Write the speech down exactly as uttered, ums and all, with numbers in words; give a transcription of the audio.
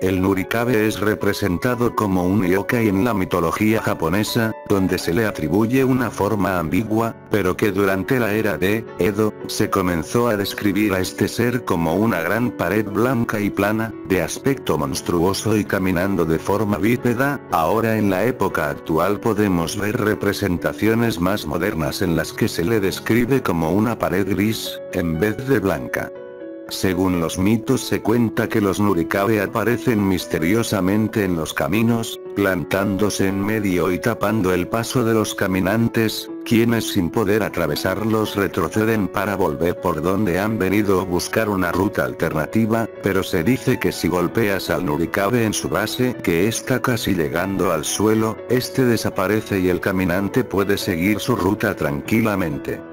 El Nurikabe es representado como un yokai en la mitología japonesa, donde se le atribuye una forma ambigua, pero que durante la era de Edo, se comenzó a describir a este ser como una gran pared blanca y plana, de aspecto monstruoso y caminando de forma bípeda. Ahora en la época actual podemos ver representaciones más modernas en las que se le describe como una pared gris, en vez de blanca. Según los mitos se cuenta que los Nurikabe aparecen misteriosamente en los caminos, plantándose en medio y tapando el paso de los caminantes, quienes sin poder atravesarlos retroceden para volver por donde han venido o buscar una ruta alternativa, pero se dice que si golpeas al Nurikabe en su base, que está casi llegando al suelo, este desaparece y el caminante puede seguir su ruta tranquilamente.